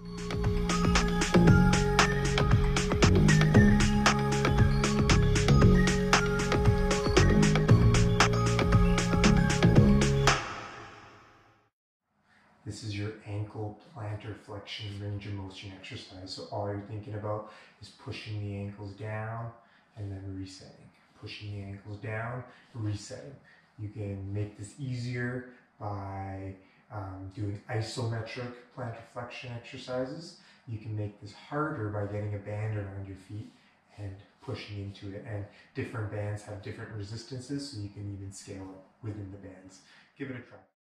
This is your ankle plantar flexion range of motion exercise. So all you're thinking about is pushing the ankles down and then resetting. Pushing the ankles down, resetting. You can make this easier by doing isometric plantar flexion exercises. You can make this harder by getting a band around your feet and pushing into it. And different bands have different resistances, so you can even scale up within the bands. Give it a try.